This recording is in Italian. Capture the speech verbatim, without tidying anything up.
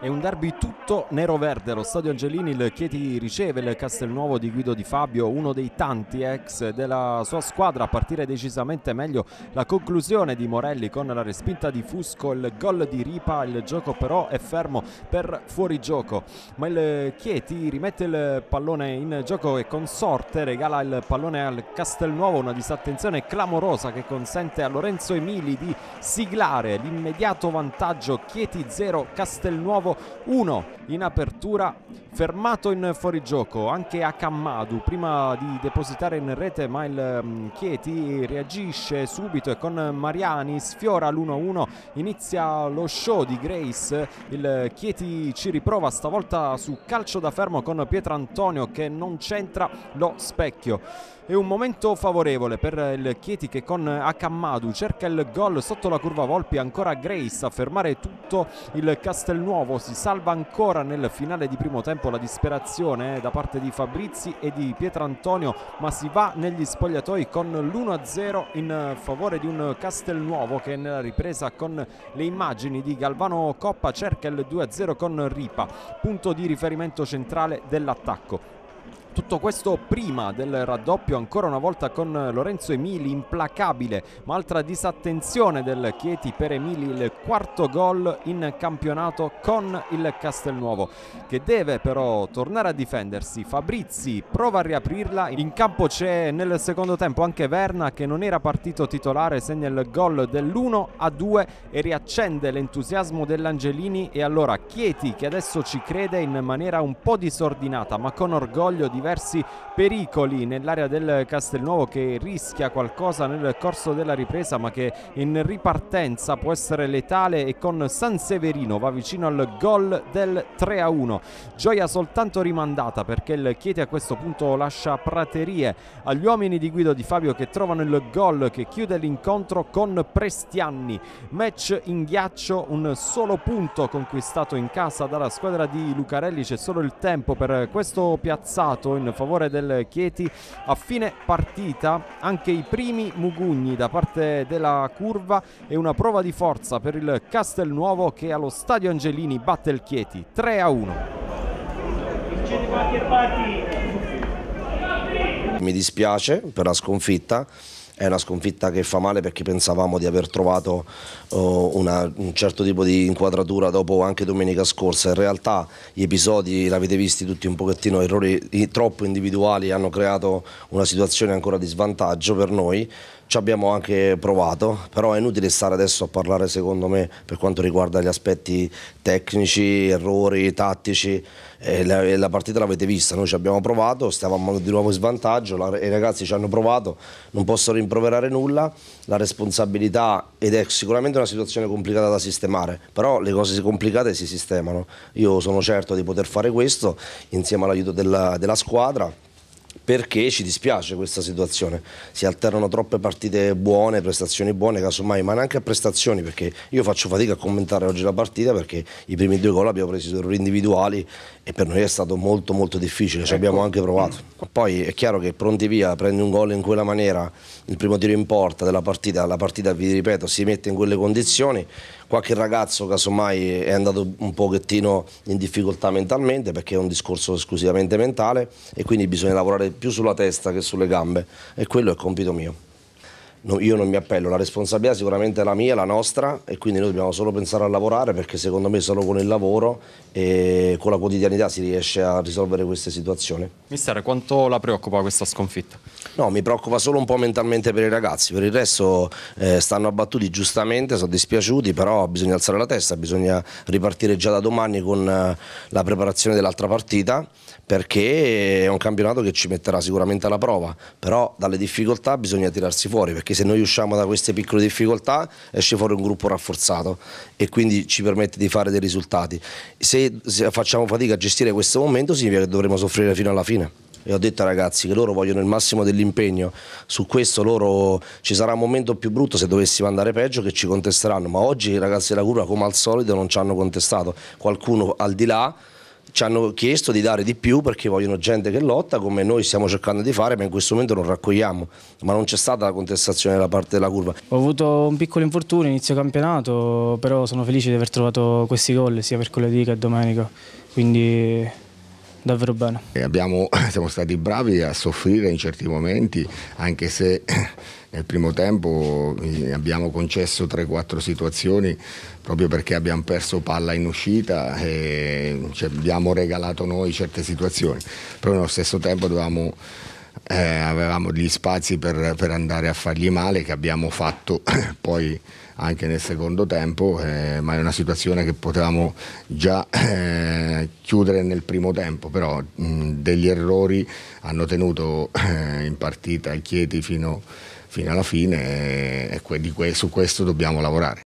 È un derby tutto nero-verde allo Stadio Angelini. Il Chieti riceve il Castelnuovo di Guido Di Fabio, uno dei tanti ex della sua squadra, a partire decisamente meglio la conclusione di Morelli con la respinta di Fusco, il gol di Ripa. Il gioco però è fermo per fuorigioco, ma il Chieti rimette il pallone in gioco e con sorte regala il pallone al Castelnuovo, una disattenzione clamorosa che consente a Lorenzo Emili di siglare l'immediato vantaggio. Chieti zero, Castelnuovo uno in apertura, fermato in fuorigioco anche Akamadu prima di depositare in rete, ma il Chieti reagisce subito e con Mariani sfiora l'uno uno. Inizia lo show di Grace, il Chieti ci riprova stavolta su calcio da fermo con Pietrantonio che non centra lo specchio. È un momento favorevole per il Chieti che con Akamadu cerca il gol sotto la curva Volpi, ancora Grace a fermare tutto il Castelnuovo. Si salva ancora nel finale di primo tempo la disperazione da parte di Fabrizi e di Pietrantonio, ma si va negli spogliatoi con l'uno a zero in favore di un Castelnuovo che nella ripresa con le immagini di Galvano Coppa cerca il due a zero con Ripa, punto di riferimento centrale dell'attacco. Tutto questo prima del raddoppio, ancora una volta con Lorenzo Emili, implacabile, ma altra disattenzione del Chieti per Emili, il quarto gol in campionato con il Castelnuovo, che deve però tornare a difendersi. Fabrizi prova a riaprirla, in campo c'è nel secondo tempo anche Verna che non era partito titolare, segna il gol dell'uno a due e riaccende l'entusiasmo dell'Angelini. E allora Chieti, che adesso ci crede in maniera un po' disordinata ma con orgoglio, di diversi pericoli nell'area del Castelnuovo che rischia qualcosa nel corso della ripresa ma che in ripartenza può essere letale, e con Sanseverino va vicino al gol del tre a uno. Gioia soltanto rimandata perché il Chieti a questo punto lascia praterie agli uomini di Guido Di Fabio che trovano il gol che chiude l'incontro con Prestianni. Match in ghiaccio, un solo punto conquistato in casa dalla squadra di Lucarelli. C'è solo il tempo per questo piazzato in favore del Chieti. A fine partita anche i primi mugugni da parte della curva e una prova di forza per il Castelnuovo che allo Stadio Angelini batte il Chieti tre a uno. Mi dispiace per la sconfitta. È una sconfitta che fa male perché pensavamo di aver trovato uh, una, un certo tipo di inquadratura dopo anche domenica scorsa. In realtà gli episodi, l'avete visti tutti un pochettino, errori troppo individuali hanno creato una situazione ancora di svantaggio per noi. Ci abbiamo anche provato, però è inutile stare adesso a parlare, secondo me, per quanto riguarda gli aspetti tecnici, errori, tattici. Eh, la, la partita l'avete vista, noi ci abbiamo provato, stavamo di nuovo in svantaggio, la, i ragazzi ci hanno provato, non posso rimproverare nulla, la responsabilità, ed è sicuramente una situazione complicata da sistemare, però le cose complicate si sistemano. Io sono certo di poter fare questo insieme all'aiuto della, della squadra, perché ci dispiace questa situazione, si alternano troppe partite buone, prestazioni buone casomai, ma neanche a prestazioni, perché io faccio fatica a commentare oggi la partita perché i primi due gol abbiamo preso errori individuali e per noi è stato molto molto difficile, ci ecco. abbiamo anche provato. Poi è chiaro che pronti via, prendi un gol in quella maniera, il primo tiro in porta della partita, la partita vi ripeto si mette in quelle condizioni. Qualche ragazzo casomai è andato un pochettino in difficoltà mentalmente perché è un discorso esclusivamente mentale e quindi bisogna lavorare più sulla testa che sulle gambe e quello è il compito mio. No, io non mi appello, la responsabilità sicuramente è la mia, la nostra, e quindi noi dobbiamo solo pensare a lavorare perché secondo me solo con il lavoro e con la quotidianità si riesce a risolvere queste situazioni. Mister, quanto la preoccupa questa sconfitta? No, mi preoccupa solo un po' mentalmente per i ragazzi, per il resto eh, stanno abbattuti giustamente, sono dispiaciuti, però bisogna alzare la testa, bisogna ripartire già da domani con eh, la preparazione dell'altra partita, perché è un campionato che ci metterà sicuramente alla prova, però dalle difficoltà bisogna tirarsi fuori, perché se noi usciamo da queste piccole difficoltà esce fuori un gruppo rafforzato e quindi ci permette di fare dei risultati. Se, se facciamo fatica a gestire questo momento significa che dovremo soffrire fino alla fine. E ho detto ai ragazzi che loro vogliono il massimo dell'impegno, su questo loro ci sarà un momento più brutto se dovessimo andare peggio che ci contesteranno, ma oggi i ragazzi della curva come al solito non ci hanno contestato, qualcuno al di là ci hanno chiesto di dare di più perché vogliono gente che lotta, come noi stiamo cercando di fare, ma in questo momento non raccogliamo, ma non c'è stata la contestazione da parte della curva. Ho avuto un piccolo infortunio inizio campionato, però sono felice di aver trovato questi gol sia mercoledì che domenica, quindi davvero bene. Abbiamo, siamo stati bravi a soffrire in certi momenti, anche se nel primo tempo abbiamo concesso tre quattro situazioni proprio perché abbiamo perso palla in uscita e ci abbiamo regalato noi certe situazioni, però nello stesso tempo dovevamo, eh, avevamo gli spazi per, per andare a fargli male, che abbiamo fatto poi anche nel secondo tempo, eh, ma è una situazione che potevamo già eh, chiudere nel primo tempo, però mh, degli errori hanno tenuto eh, in partita il Chieti fino, fino alla fine e, e que- di que- su questo dobbiamo lavorare.